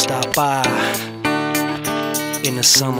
stop by in the summer.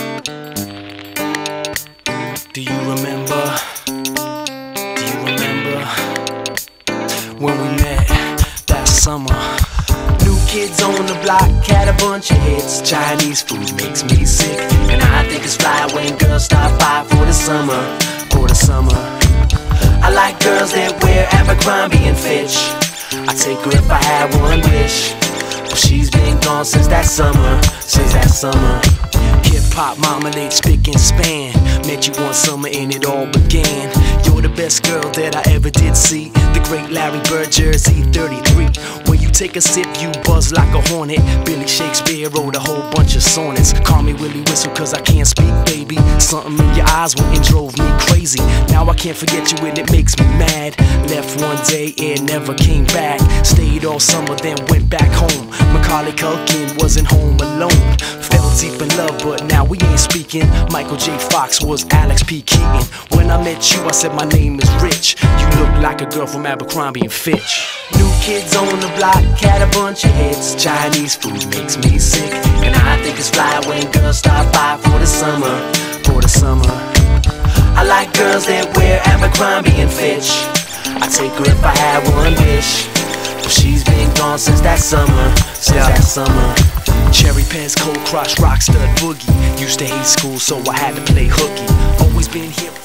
Do you remember? Do you remember when we met that summer? New kids on the block had a bunch of hits. Chinese food makes me sick, and I think it's fly when girls stop by for the summer. For the summer, I like girls that wear Abercrombie and Fitch. I'd take her if I had one wish, but she's been gone since that summer. Since that summer. Hip-hop, marmalade, spick and span. Met you one summer and it all began. You're the best girl that I ever did see. The great Larry Bird, Jersey 33. When you take a sip, you buzz like a hornet. Billy Shakespeare wrote a whole bunch of sonnets. Call me Willie Whistle cause I can't speak, baby. Something in your eyes went and drove me crazy. Now I can't forget you and it makes me mad. Left one day and never came back. Stayed all summer then went back home. Macaulay Culkin wasn't home alone. Fell deep in love but now we ain't speaking. Michael J. Fox was Alex P. Keaton. When I met you I said my name is Rich. You look like a girl from Abercrombie and Fitch. New kids on the block had a bunch of hits. Chinese food makes me sick, and I think it's fly when girls stop by for the summer. For the summer, I like girls that wear Abercrombie and Fitch. I'd take her if I had one wish, but she's been gone since that summer. Since that summer. Cherry Pants, Cold Crush, Rock Stud Boogie. Used to hate school so I had to play hooky. Always been here